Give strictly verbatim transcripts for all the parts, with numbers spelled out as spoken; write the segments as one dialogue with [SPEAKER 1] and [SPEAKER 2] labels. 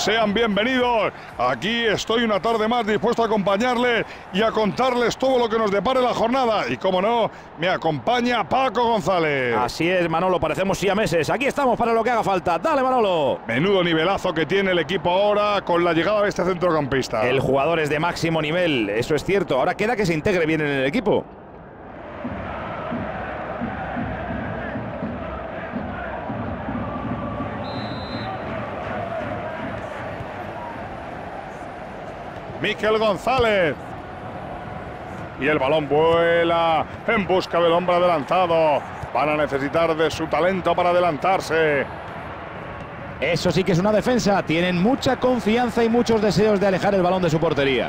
[SPEAKER 1] Sean bienvenidos. Aquí estoy una tarde más dispuesto a acompañarles y a contarles todo lo que nos depare la jornada. Y como no, me acompaña Paco González.
[SPEAKER 2] Así es, Manolo, parecemos siameses. Aquí estamos para lo que haga falta. ¡Dale, Manolo!
[SPEAKER 1] Menudo nivelazo que tiene el equipo ahora con la llegada de este centrocampista.
[SPEAKER 2] El jugador es de máximo nivel, eso es cierto. Ahora queda que se integre bien en el equipo.
[SPEAKER 1] Mikel González. Y el balón vuela en busca del hombre adelantado. Van a necesitar de su talento para adelantarse.
[SPEAKER 2] Eso sí que es una defensa. Tienen mucha confianza y muchos deseos de alejar el balón de su portería.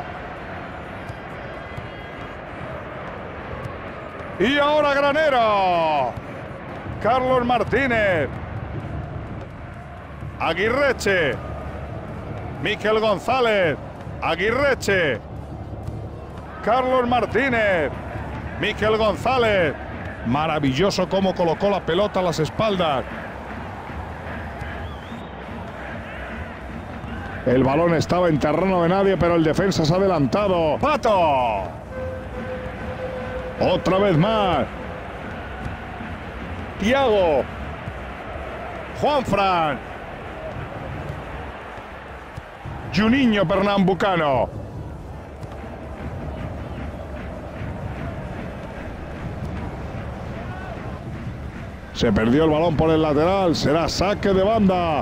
[SPEAKER 1] Y ahora Granero. Carlos Martínez. Aguirreche. Mikel González. Aguirreche. Carlos Martínez. Mikel González. Maravilloso cómo colocó la pelota a las espaldas. El balón estaba en terreno de nadie, pero el defensa se ha adelantado. ¡Pato! Otra vez más. Thiago. Juanfran. Juninho Pernambucano. Se perdió el balón por el lateral. Será saque de banda.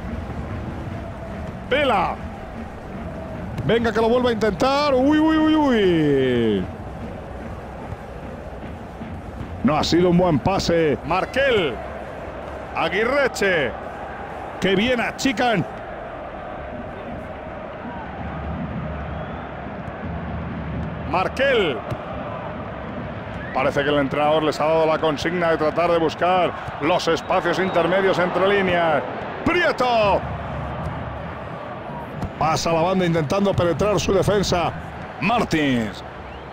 [SPEAKER 1] Vela. Venga que lo vuelva a intentar. Uy, uy, uy, uy. No ha sido un buen pase. Markel. Aguirreche. Qué bien achican. Markel. Parece que el entrenador les ha dado la consigna de tratar de buscar los espacios intermedios entre líneas. Prieto. Pasa la banda intentando penetrar su defensa. Martins.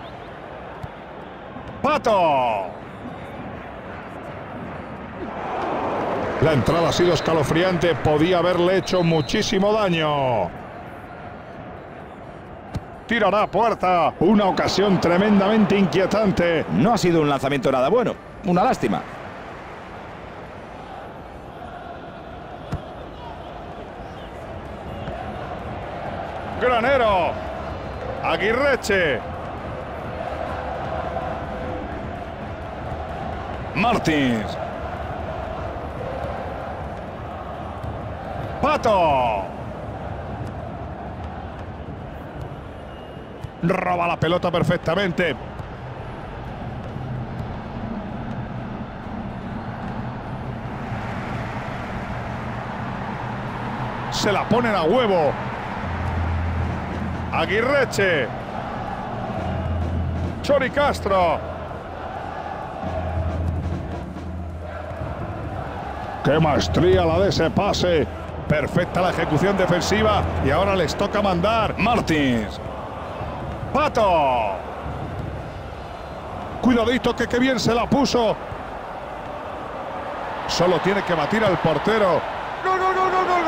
[SPEAKER 1] Pato. La entrada ha sido escalofriante. Podía haberle hecho muchísimo daño. Tirará a puerta. Una ocasión tremendamente inquietante.
[SPEAKER 2] No ha sido un lanzamiento nada bueno. Una lástima.
[SPEAKER 1] Granero. Aguirreche. Martins. Pato. Roba la pelota perfectamente. Se la ponen a huevo. Aguirreche. Chori Castro. ¡Qué maestría la de ese pase! Perfecta la ejecución defensiva y ahora les toca mandar. Martins. Pato. Cuidadito que qué bien se la puso. Solo tiene que batir al portero. ¡Gol, gol, gol, gol, gol,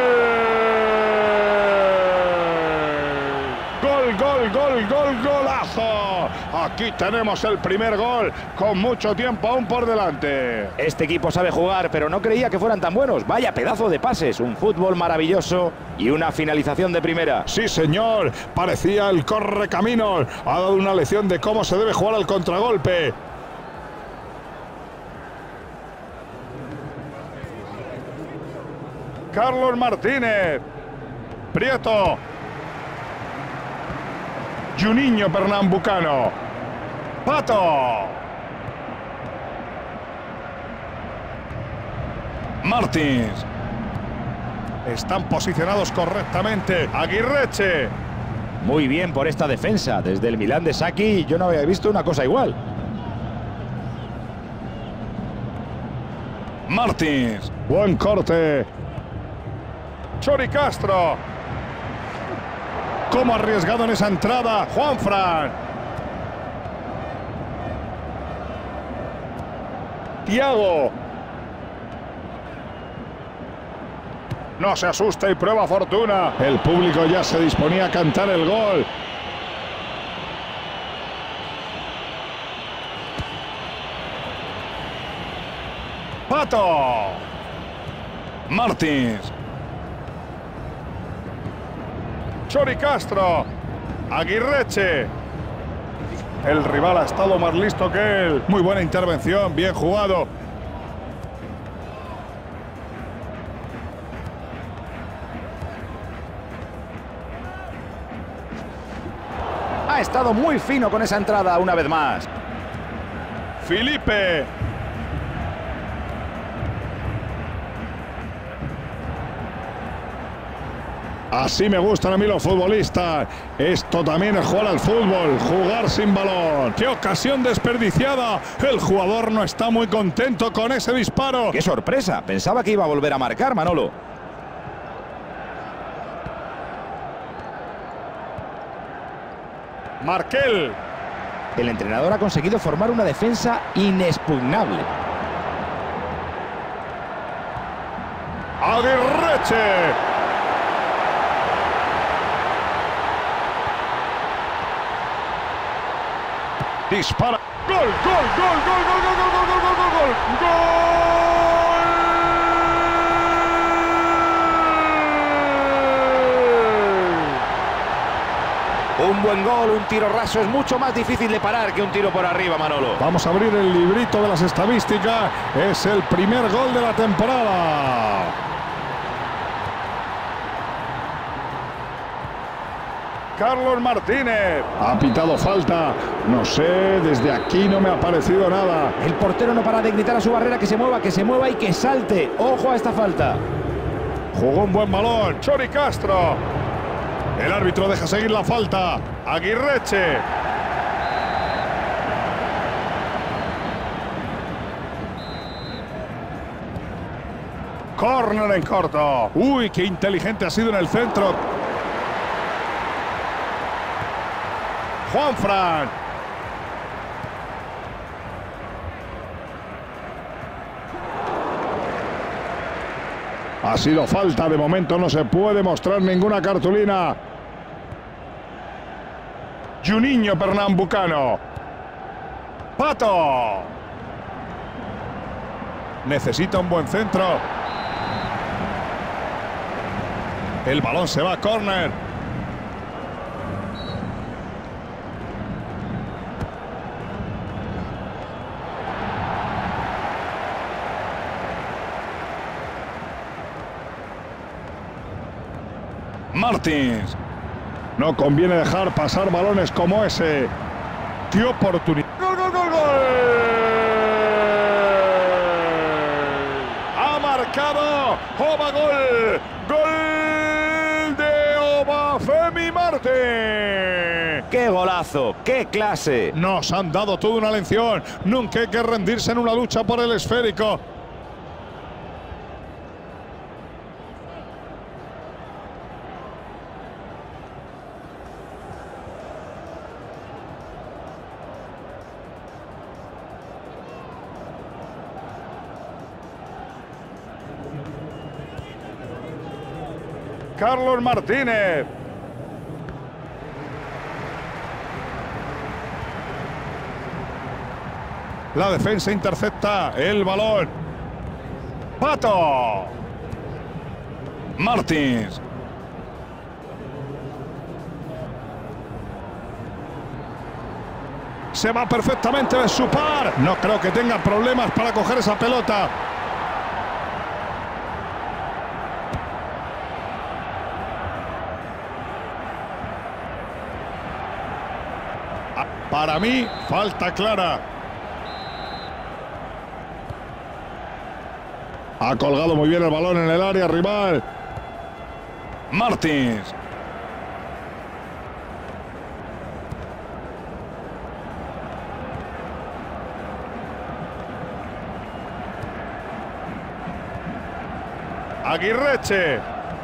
[SPEAKER 1] gol! ¡Gol, gol, gol, gol, golazo! Aquí tenemos el primer gol con mucho tiempo aún por delante.
[SPEAKER 2] Este equipo sabe jugar, pero no creía que fueran tan buenos. Vaya pedazo de pases, un fútbol maravilloso y una finalización de primera.
[SPEAKER 1] Sí, señor. Parecía el correcaminos. Ha dado una lección de cómo se debe jugar al contragolpe. Carlos Martínez. Prieto. Juninho Pernambucano. Pato. Martins. Están posicionados correctamente. Aguirreche.
[SPEAKER 2] Muy bien por esta defensa. Desde el Milán de Saki yo no había visto una cosa igual.
[SPEAKER 1] Martins. Buen corte. Chori Castro. Cómo arriesgado en esa entrada. Juanfran. Thiago. No se asusta y prueba fortuna. El público ya se disponía a cantar el gol. Pato. Martins. Chori Castro. Aguirreche. El rival ha estado más listo que él. Muy buena intervención, bien jugado.
[SPEAKER 2] Ha estado muy fino con esa entrada una vez más.
[SPEAKER 1] Felipe. Así me gustan a mí los futbolistas. Esto también es jugar al fútbol, jugar sin balón. ¡Qué ocasión desperdiciada! El jugador no está muy contento con ese disparo.
[SPEAKER 2] ¡Qué sorpresa! Pensaba que iba a volver a marcar, Manolo.
[SPEAKER 1] Markel.
[SPEAKER 2] El entrenador ha conseguido formar una defensa inexpugnable.
[SPEAKER 1] Aguirreche. Dispara. ¡Gol, gol, gol, gol, gol, gol, gol, gol, gol, gol, gol!
[SPEAKER 2] ¡Gol! Un buen gol, un tiro raso es mucho más difícil de parar que un tiro por arriba, Manolo.
[SPEAKER 1] Vamos a abrir el librito de las estadísticas. Es el primer gol de la temporada. Carlos Martínez. Ha pitado falta. No sé, desde aquí no me ha parecido nada.
[SPEAKER 2] El portero no para de gritar a su barrera que se mueva, que se mueva y que salte. ¡Ojo a esta falta!
[SPEAKER 1] Jugó un buen balón. Chori Castro. El árbitro deja seguir la falta. Aguirreche. Córner en corto. Uy, qué inteligente ha sido en el centro. Juanfran. Ha sido falta, de momento no se puede mostrar ninguna cartulina. Juninho Pernambucano. Pato. Necesita un buen centro. El balón se va a córner. Martins. No conviene dejar pasar balones como ese. ¡Qué oportunidad! ¡Gol, gol, gol, gol! ¡Ha marcado! ¡Oba gol! ¡Gol de Obafemi Martins!
[SPEAKER 2] ¡Qué golazo! ¡Qué clase!
[SPEAKER 1] Nos han dado toda una lección. Nunca hay que rendirse en una lucha por el esférico. Carlos Martínez. La defensa intercepta el balón. Pato. Martins. Se va perfectamente de su par. No creo que tenga problemas para coger esa pelota. Para mí, falta clara. Ha colgado muy bien el balón en el área rival. Martins. Aguirreche.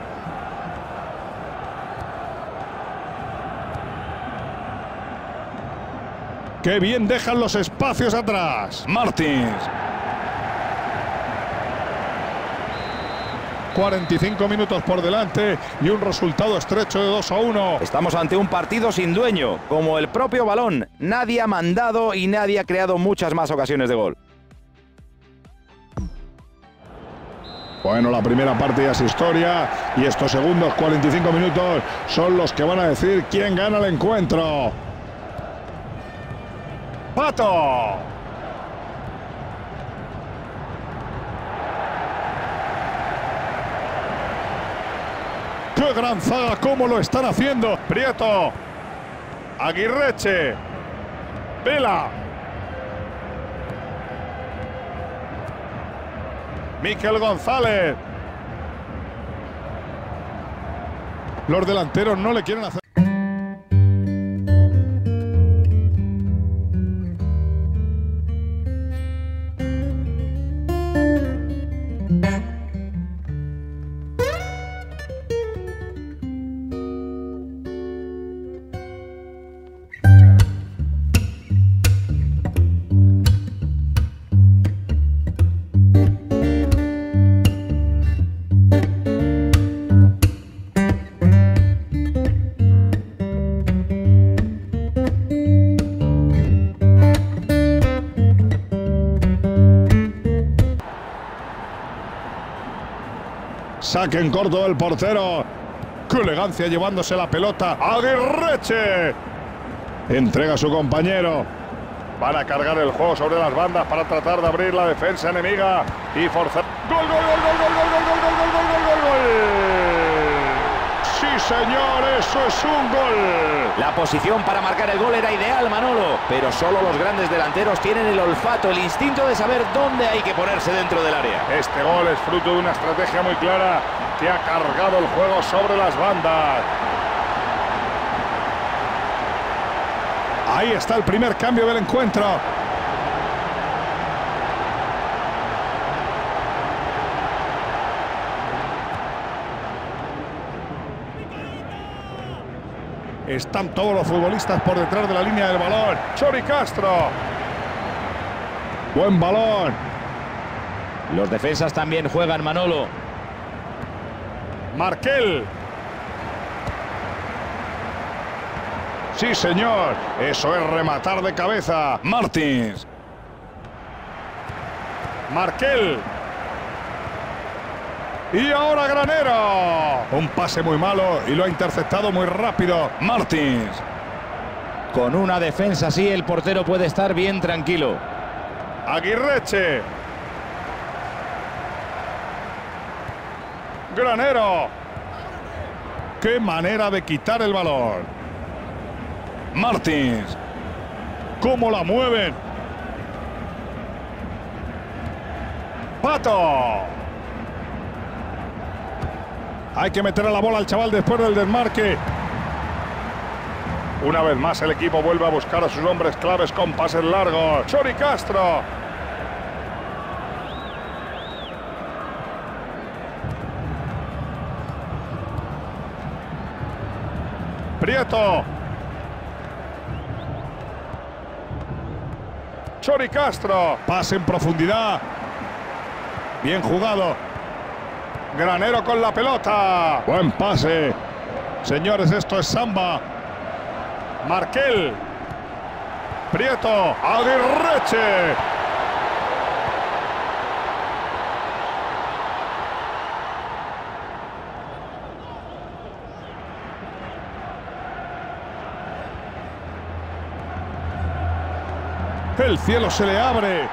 [SPEAKER 1] ¡Qué bien dejan los espacios atrás! Martins. cuarenta y cinco minutos por delante y un resultado estrecho de dos a uno.
[SPEAKER 2] Estamos ante un partido sin dueño, como el propio balón. Nadie ha mandado y nadie ha creado muchas más ocasiones de gol.
[SPEAKER 1] Bueno, la primera parte ya es historia y estos segundos cuarenta y cinco minutos son los que van a decir quién gana el encuentro. ¡Pato! ¡Qué gran zaga! ¿Cómo lo están haciendo? Prieto. Aguirreche. Vela. Mikel González. Los delanteros no le quieren hacer. Saque en corto del portero. ¡Qué elegancia llevándose la pelota! ¡Aguirreche! Entrega a su compañero. Van a cargar el juego sobre las bandas para tratar de abrir la defensa enemiga y forzar. ¡Gol, gol, gol, gol, gol, gol, gol, gol, gol, gol, gol, gol, gol! ¡Sí, señor! ¡Eso es un gol!
[SPEAKER 2] La posición para marcar el gol era ideal, Manolo, pero solo los grandes delanteros tienen el olfato, el instinto de saber dónde hay que ponerse dentro del área.
[SPEAKER 1] Este gol es fruto de una estrategia muy clara que ha cargado el juego sobre las bandas. Ahí está el primer cambio del encuentro. Están todos los futbolistas por detrás de la línea del balón. Chori Castro. Buen balón.
[SPEAKER 2] Los defensas también juegan, Manolo.
[SPEAKER 1] Markel. Sí, señor. Eso es rematar de cabeza. Martins. Markel. Y ahora Granero. Un pase muy malo y lo ha interceptado muy rápido. Martins.
[SPEAKER 2] Con una defensa así, el portero puede estar bien tranquilo.
[SPEAKER 1] Aguirreche. Granero. Qué manera de quitar el balón. Martins. ¿Cómo la mueven? Pato. Hay que meter a la bola al chaval después del desmarque. Una vez más el equipo vuelve a buscar a sus hombres claves con pases largos. Chori Castro. Prieto. Chori Castro. Pase en profundidad. Bien jugado. Granero con la pelota. Buen pase. Señores, esto es samba. Markel. Prieto. Aguirreche. El cielo se le abre.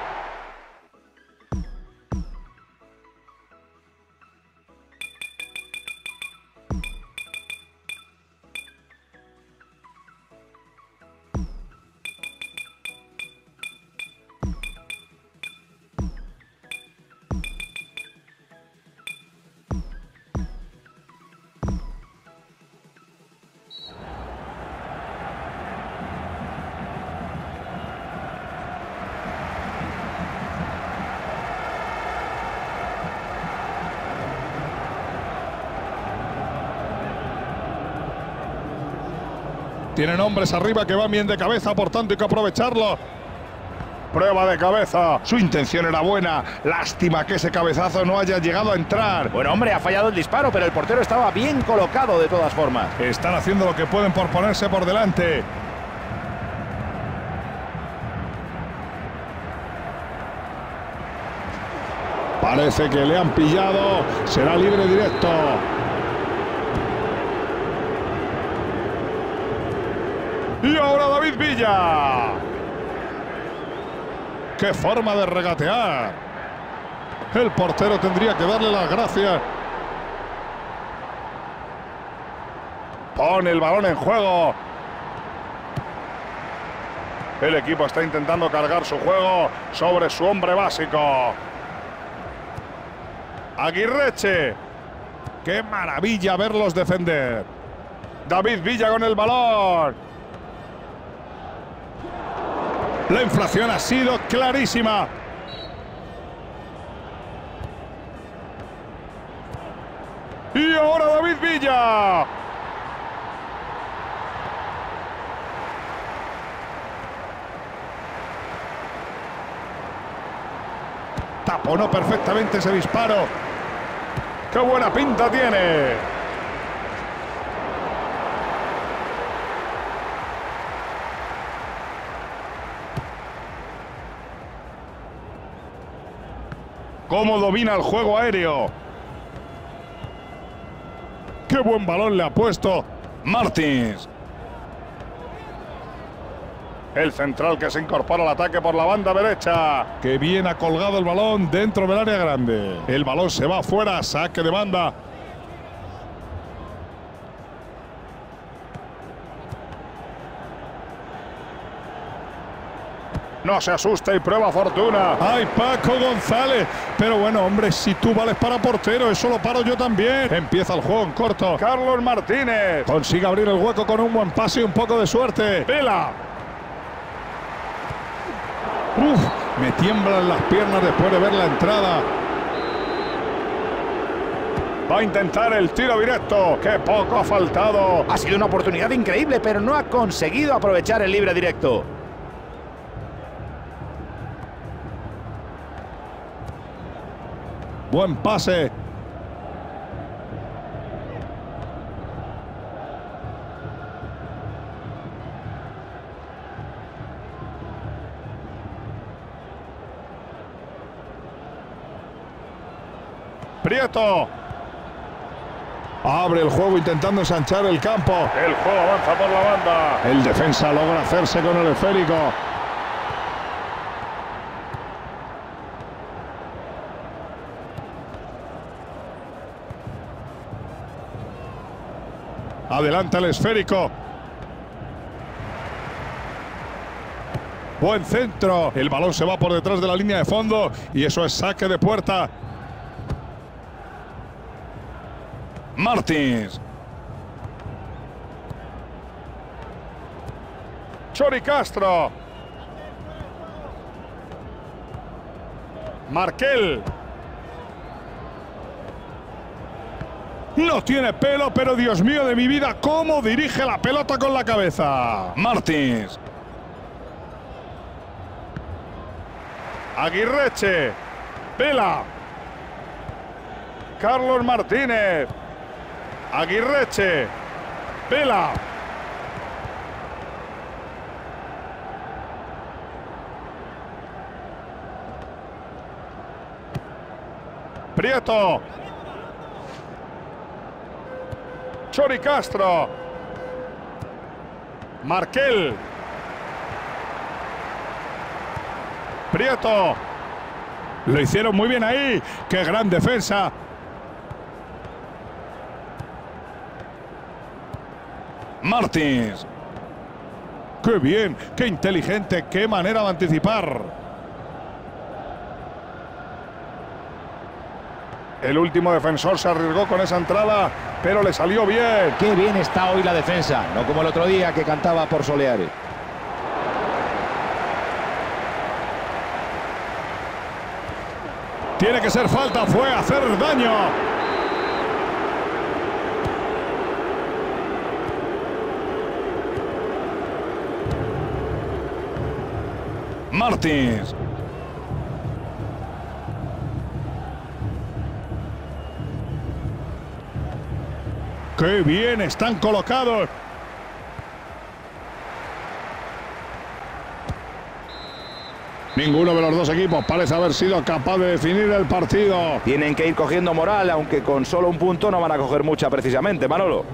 [SPEAKER 1] Tienen hombres arriba que van bien de cabeza, por tanto hay que aprovecharlo. Prueba de cabeza. Su intención era buena. Lástima que ese cabezazo no haya llegado a entrar.
[SPEAKER 2] Bueno, hombre, ha fallado el disparo, pero el portero estaba bien colocado de todas formas.
[SPEAKER 1] Están haciendo lo que pueden por ponerse por delante. Parece que le han pillado. Será libre directo. Y ahora David Villa. ¡Qué forma de regatear! El portero tendría que darle las gracias. Pone el balón en juego. El equipo está intentando cargar su juego sobre su hombre básico. Aguirreche. ¡Qué maravilla verlos defender! David Villa con el balón. La inflación ha sido clarísima. Y ahora David Villa. Taponó perfectamente ese disparo. ¡Qué buena pinta tiene! Cómo domina el juego aéreo. ¡Qué buen balón le ha puesto Martins! El central que se incorpora al ataque por la banda derecha. ¡Qué bien ha colgado el balón dentro del área grande! El balón se va afuera, saque de banda. No se asusta y prueba fortuna. ¡Ay, Paco González! Pero bueno, hombre, si tú vales para portero, eso lo paro yo también. Empieza el juego en corto. Carlos Martínez. Consigue abrir el hueco con un buen pase y un poco de suerte. ¡Vela! ¡Uf! Me tiemblan las piernas después de ver la entrada. Va a intentar el tiro directo. ¡Qué poco ha faltado!
[SPEAKER 2] Ha sido una oportunidad increíble, pero no ha conseguido aprovechar el libre directo.
[SPEAKER 1] Buen pase. Prieto. Abre el juego intentando ensanchar el campo. El juego avanza por la banda. El defensa logra hacerse con el esférico. Adelanta el esférico. Buen centro. El balón se va por detrás de la línea de fondo y eso es saque de puerta. Martins. Chori Castro. Markel. No tiene pelo, pero Dios mío de mi vida, cómo dirige la pelota con la cabeza. Martins. Aguirreche. Vela. Carlos Martínez. Aguirreche. Vela. Prieto. Chori Castro. Markel. Prieto. Lo hicieron muy bien ahí. ¡Qué gran defensa! Martins. ¡Qué bien! ¡Qué inteligente! ¡Qué manera de anticipar! El último defensor se arriesgó con esa entrada, pero le salió bien.
[SPEAKER 2] ¡Qué bien está hoy la defensa! No como el otro día que cantaba por Soleares.
[SPEAKER 1] Tiene que ser falta, fue a hacer daño. Martins. ¡Qué bien están colocados! Ninguno de los dos equipos parece haber sido capaz de definir el partido.
[SPEAKER 2] Tienen que ir cogiendo moral, aunque con solo un punto no van a coger mucha precisamente, Manolo.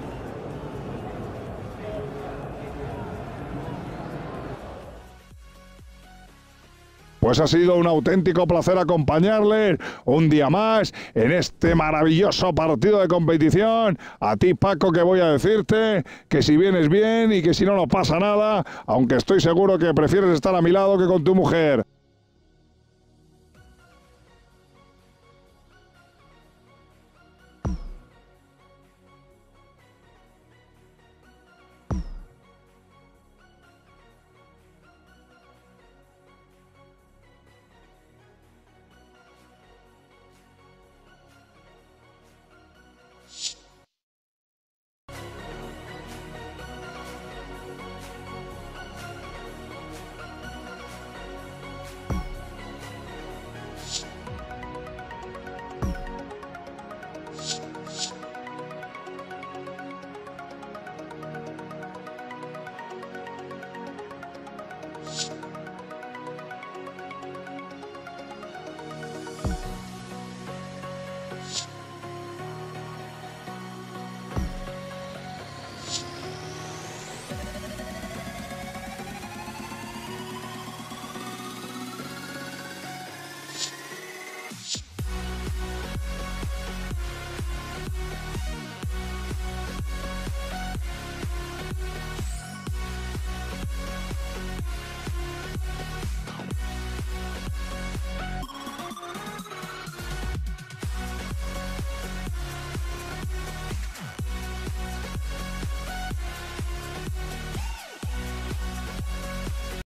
[SPEAKER 1] Pues ha sido un auténtico placer acompañarles un día más en este maravilloso partido de competición. A ti, Paco, que voy a decirte que si vienes bien y que si no, no pasa nada, aunque estoy seguro que prefieres estar a mi lado que con tu mujer.
[SPEAKER 3] You